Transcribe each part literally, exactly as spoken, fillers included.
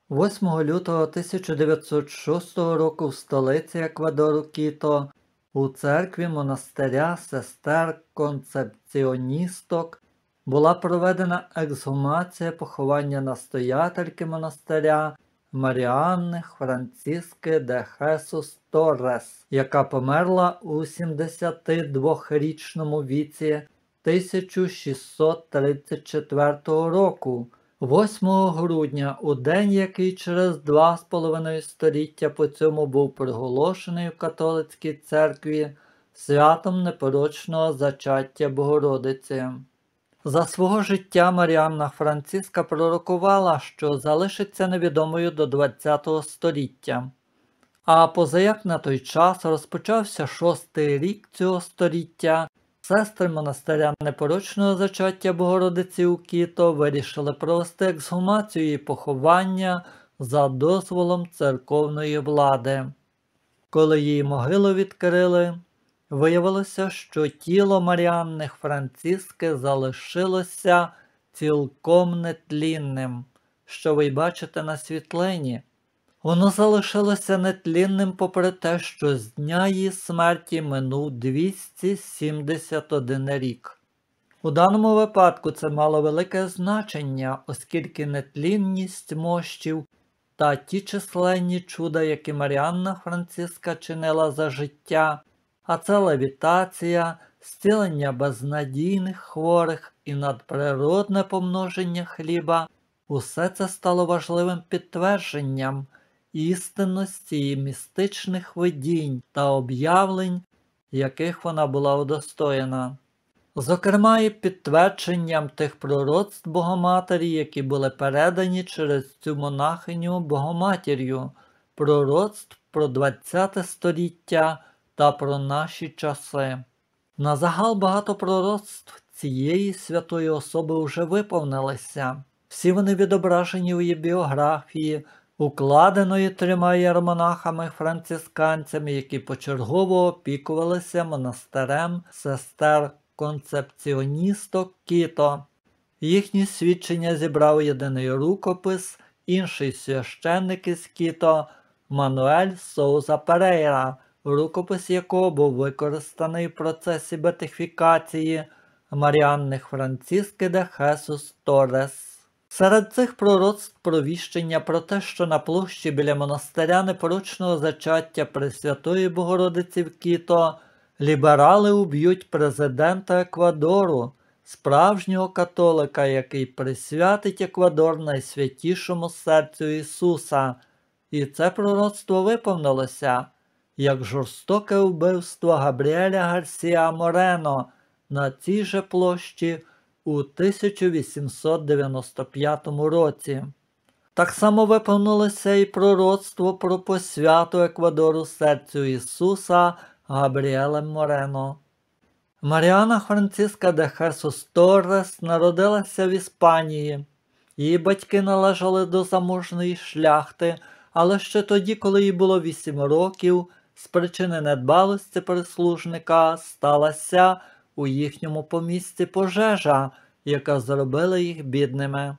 восьмого лютого тисяча дев'ятсот шостого року в столиці Еквадору Кіто у церкві монастиря сестер концепціоністок була проведена ексгумація поховання настоятельки монастиря Маріанни Франциски де Хесус Торрес, яка померла у сімдесятидвохрічному віці тисяча шістсот тридцять четвертого року. восьмого грудня, у день, який через два з половиною століття по цьому був приголошений в католицькій церкві святом непорочного зачаття Богородиці. За свого життя Маріанна Франциска пророкувала, що залишиться невідомою до ХХ століття. А позаяк на той час розпочався шостий рік цього століття, сестри монастиря непорочного зачаття Богородиці у Кіто вирішили провести ексгумацію її поховання за дозволом церковної влади. Коли її могилу відкрили, виявилося, що тіло Маріанни Франциски залишилося цілком нетлінним, що ви бачите на світлині. Воно залишилося нетлінним попри те, що з дня її смерті минув двісті сімдесят один рік. У даному випадку це мало велике значення, оскільки нетлінність мощів та ті численні чуда, які Маріанна Франциска чинила за життя, а це левітація, зцілення безнадійних хворих і надприродне помноження хліба, усе це стало важливим підтвердженням істинності її містичних видінь та об'явлень, яких вона була удостоєна. Зокрема, і підтвердженням тих пророцтв Богоматері, які були передані через цю монахиню Богоматір'ю, пророцтв про ХХ століття та про наші часи. Назагал багато пророцтв цієї святої особи вже виповнилися. Всі вони відображені у її біографії, укладеної трьома єромонахами-францисканцями, які почергово опікувалися монастирем сестер концепціоністок Кіто. Їхні свідчення зібрав єдиний рукопис, інший священник із Кіто Мануель Соуза Перейра, рукопис якого був використаний в процесі бетифікації Маріанни Франциски де Хесус Торрес. Серед цих пророцтв провіщення про те, що на площі біля монастиря непорочного зачаття Пресвятої Богородиці в Кіто ліберали уб'ють президента Еквадору, справжнього католика, який присвятить Еквадор найсвятішому серцю Ісуса. І це пророцтво виповнилося, як жорстоке вбивство Габріеля Гарсія Морено на цій же площі у тисяча вісімсот дев'яносто п'ятому році. Так само виповнилося і пророцтво про посвяту Еквадору серцю Ісуса Габріелем Морено. Маріанна Франциска де Хесус Торрес народилася в Іспанії. Її батьки належали до заможної шляхти, але ще тоді, коли їй було вісім років, з причини недбалості прислужника сталася у їхньому помісті пожежа, яка зробила їх бідними.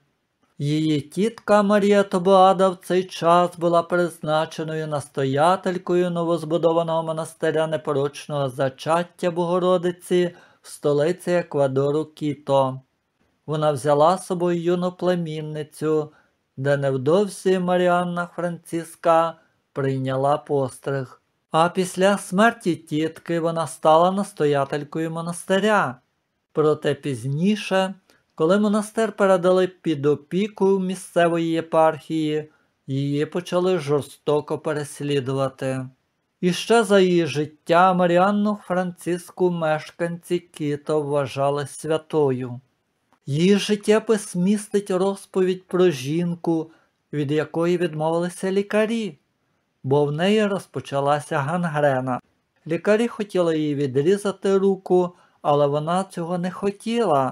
Її тітка Марія Тобоада в цей час була призначеною настоятелькою новозбудованого монастиря непорочного зачаття Богородиці в столиці Еквадору Кіто. Вона взяла з собою юну племінницю, де невдовзі Маріанна Франциска прийняла постриг. А після смерті тітки вона стала настоятелькою монастиря. Проте пізніше, коли монастир передали під опіку місцевої єпархії, її почали жорстоко переслідувати. І ще за її життя Маріанну Франциску мешканці Кіто вважали святою. Її життєпис містить розповідь про жінку, від якої відмовилися лікарі, бо в неї розпочалася гангрена. Лікарі хотіли їй відрізати руку, але вона цього не хотіла.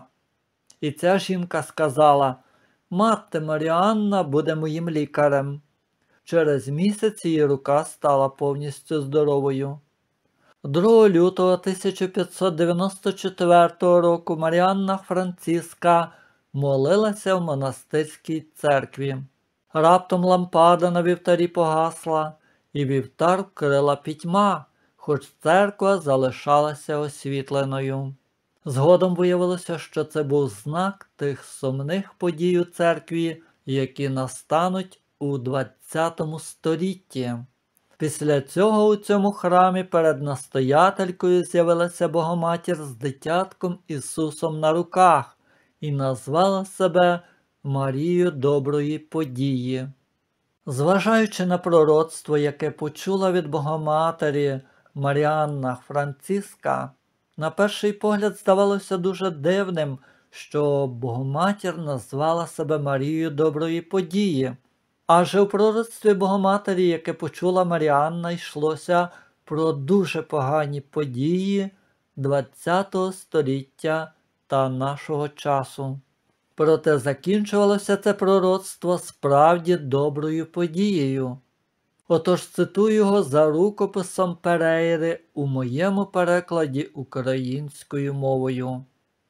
І ця жінка сказала: «Мати Маріанна буде моїм лікарем». Через місяць її рука стала повністю здоровою. другого лютого тисяча п'ятсот дев'яносто четвертого року Маріанна Франциска молилася в монастирській церкві. Раптом лампада на вівтарі погасла, і вівтар вкрила пітьма, хоч церква залишалася освітленою. Згодом виявилося, що це був знак тих сумних подій у церкві, які настануть у двадцятому столітті. Після цього у цьому храмі перед настоятелькою з'явилася Богоматір з дитятком Ісусом на руках і назвала себе Марією Доброї Події. Зважаючи на пророцтво, яке почула від Богоматері Маріанна Франциска, на перший погляд здавалося дуже дивним, що Богоматір назвала себе Марією Доброї Події. Адже у пророцтві Богоматері, яке почула Маріанна, йшлося про дуже погані події двадцятого століття та нашого часу. Проте закінчувалося це пророцтво справді доброю подією. Отож цитую його за рукописом Перейри у моєму перекладі українською мовою.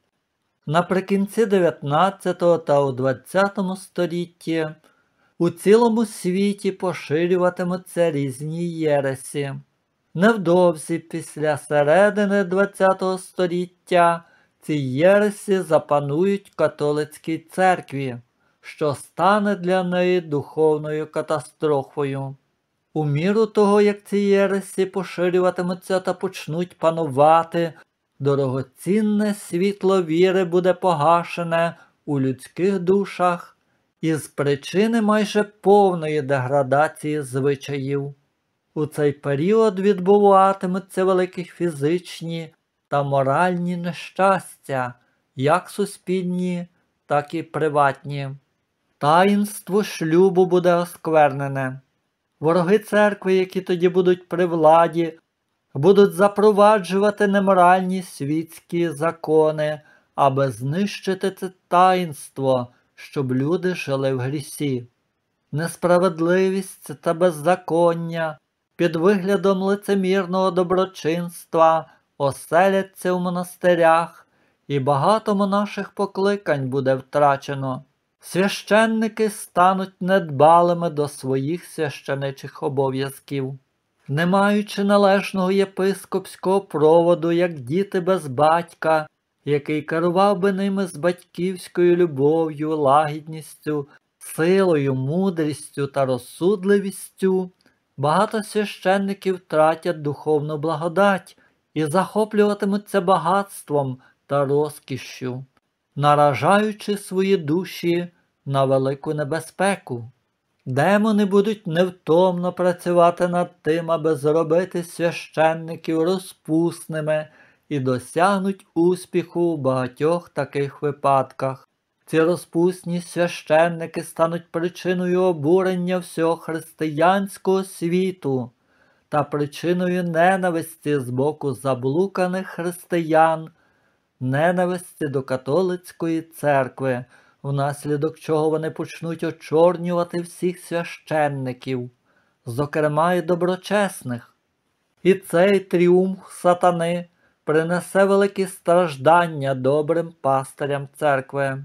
Наприкінці дев'ятнадцятого та у двадцятому столітті у цілому світі поширюватимуться різні єресі. Невдовзі після середини двадцятого століття ці єресі запанують католицькій церкві, що стане для неї духовною катастрофою. У міру того, як ці єресі поширюватимуться та почнуть панувати, дорогоцінне світло віри буде погашене у людських душах із причини майже повної деградації звичаїв. У цей період відбуватимуться великі фізичні та моральні нещастя, як суспільні, так і приватні. Таїнство шлюбу буде осквернене. Вороги церкви, які тоді будуть при владі, будуть запроваджувати неморальні світські закони, аби знищити це таїнство, щоб люди жили в грісі. Несправедливість та беззаконня під виглядом лицемірного доброчинства оселяться в монастирях, і багато монаших покликань буде втрачено. Священники стануть недбалими до своїх священичих обов'язків. Не маючи належного єпископського проводу, як діти без батька, який керував би ними з батьківською любов'ю, лагідністю, силою, мудрістю та розсудливістю, багато священників втратять духовну благодать і захоплюватимуться багатством та розкішшю, наражаючи свої душі на велику небезпеку. Демони будуть невтомно працювати над тим, аби зробити священників розпусними, і досягнуть успіху у багатьох таких випадках. Ці розпусні священники стануть причиною обурення всього християнського світу та причиною ненависті з боку заблуканих християн, ненависті до католицької церкви, внаслідок чого вони почнуть очорнювати всіх священників, зокрема і доброчесних. І цей тріумф сатани принесе великі страждання добрим пастирям церкви.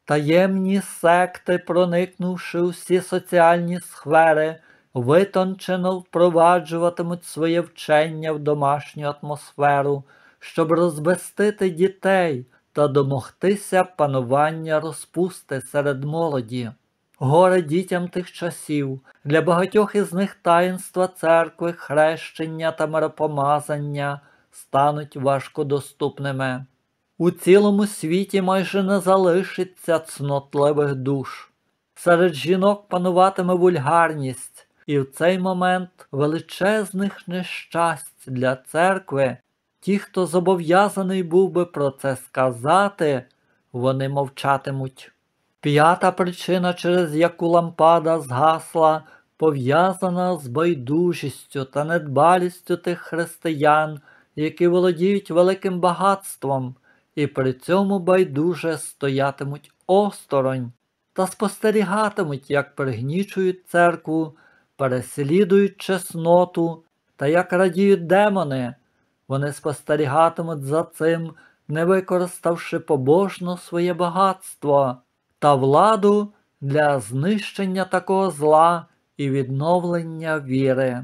Таємні секти, проникнувши у всі соціальні сфери, витончено впроваджуватимуть своє вчення в домашню атмосферу, щоб розбестити дітей та домогтися панування розпусти серед молоді. Горе дітям тих часів, для багатьох із них таїнства церкви, хрещення та миропомазання стануть важкодоступними. У цілому світі майже не залишиться цнотливих душ. Серед жінок пануватиме вульгарність, і в цей момент величезних нещасть для церкви, ті, хто зобов'язаний був би про це сказати, вони мовчатимуть. П'ята причина, через яку лампада згасла, пов'язана з байдужістю та недбалістю тих християн, які володіють великим багатством, і при цьому байдуже стоятимуть осторонь та спостерігатимуть, як пригнічують церкву, переслідують чесноту та як радіють демони. Вони спостерігатимуть за цим, не використавши побожно своє багатство та владу для знищення такого зла і відновлення віри.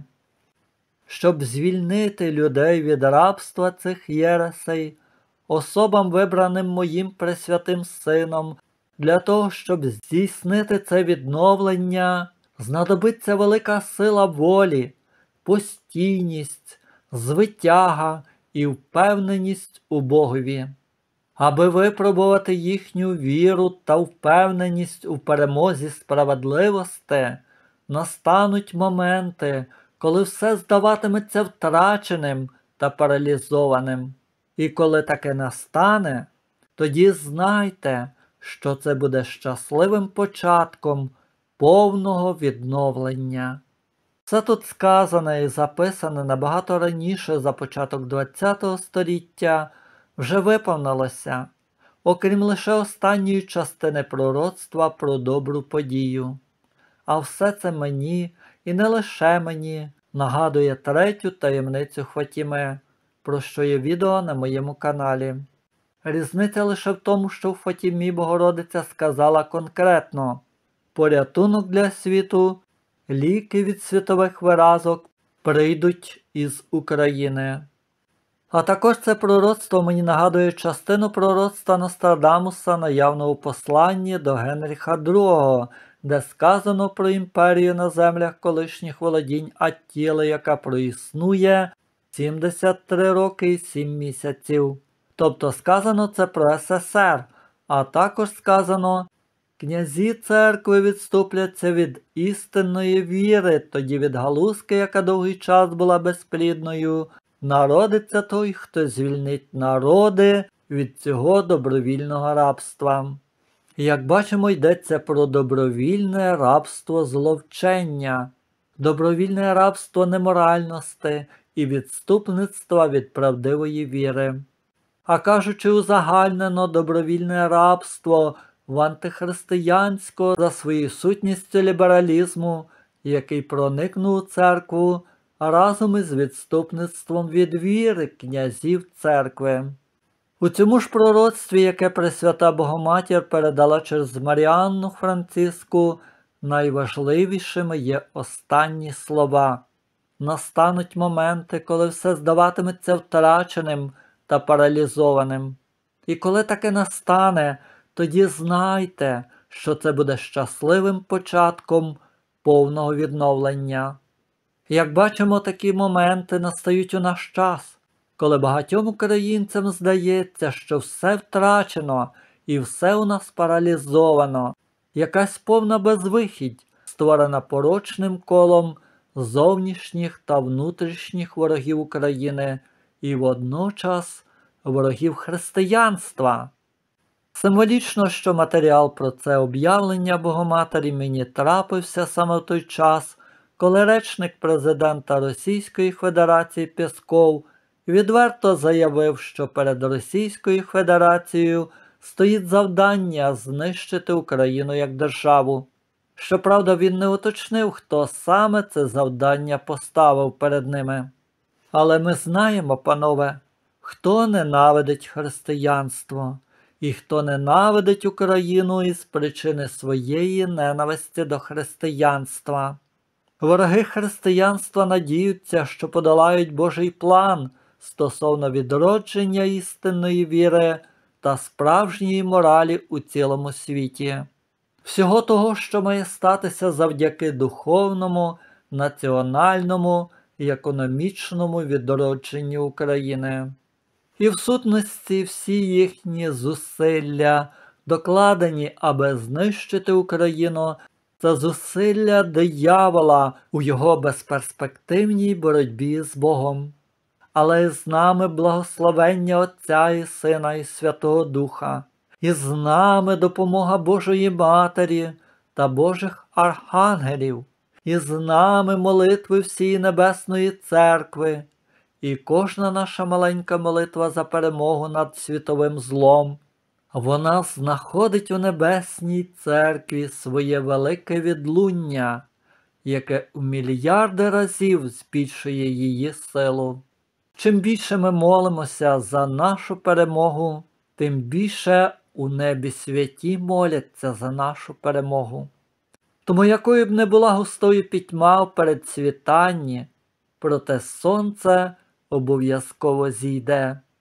Щоб звільнити людей від рабства цих єресей, особам, вибраним моїм Пресвятим Сином, для того, щоб здійснити це відновлення, знадобиться велика сила волі, постійність, звитяга і впевненість у Богові. Аби випробувати їхню віру та впевненість у перемозі справедливості, настануть моменти, коли все здаватиметься втраченим та паралізованим. І коли таке настане, тоді знайте, що це буде щасливим початком повного відновлення. Це тут сказане і записане набагато раніше за початок ХХ століття вже виповнилося, окрім лише останньої частини пророцтва про добру подію. А все це мені, і не лише мені, нагадує третю таємницю Фатіми, про що є відео на моєму каналі. Різниця лише в тому, що в Фатімі Богородиця сказала конкретно: порятунок для світу, ліки від світових виразок прийдуть із України. А також це пророцтво мені нагадує частину пророцтва Нострадамуса, наявного у посланні до Генріха другого, де сказано про імперію на землях колишніх володінь Аттіли, яка проіснує сімдесят три роки і сім місяців. Тобто сказано це про СССР, а також сказано: князі церкви відступляться від істинної віри, тоді від галузки, яка довгий час була безплідною, народиться той, хто звільнить народи від цього добровільного рабства. Як бачимо, йдеться про добровільне рабство зловчення, добровільне рабство неморальності і відступництва від правдивої віри. А кажучи узагальнено, добровільне рабство в антихристиянського за своєю сутністю лібералізму, який проникнув у церкву разом із відступництвом від віри князів церкви. У цьому ж пророцтві, яке Пресвята Богоматір передала через Маріанну Франциску, найважливішими є останні слова. Настануть моменти, коли все здаватиметься втраченим та паралізованим. І коли таке настане, тоді знайте, що це буде щасливим початком повного відновлення. Як бачимо, такі моменти настають у наш час, коли багатьом українцям здається, що все втрачено і все у нас паралізовано, якась повна безвихідь, створена порочним колом зовнішніх та внутрішніх ворогів України і водночас ворогів християнства. Символічно, що матеріал про це об'явлення Богоматері мені трапився саме в той час, коли речник президента Російської Федерації Пєсков відверто заявив, що перед Російською Федерацією стоїть завдання знищити Україну як державу. Щоправда, він не уточнив, хто саме це завдання поставив перед ними. Але ми знаємо, панове, хто ненавидить християнство і хто ненавидить Україну із причини своєї ненависті до християнства. Вороги християнства надіються, що подолають Божий план стосовно відродження істинної віри та справжньої моралі у цілому світі. Всього того, що має статися завдяки духовному, національному і економічному відродженню України. І в сутності всі їхні зусилля, докладені, аби знищити Україну, це зусилля диявола у його безперспективній боротьбі з Богом. Але з нами благословення Отця і Сина і Святого Духа, і з нами допомога Божої Матері та Божих архангелів, і з нами молитви всієї Небесної Церкви, і кожна наша маленька молитва за перемогу над світовим злом. Вона знаходить у Небесній Церкві своє велике відлуння, яке у мільярди разів збільшує її силу. Чим більше ми молимося за нашу перемогу, тим більше у небі святі моляться за нашу перемогу. Тому якою б не була густою пітьма в передсвітанні, проте сонце обов'язково зійде.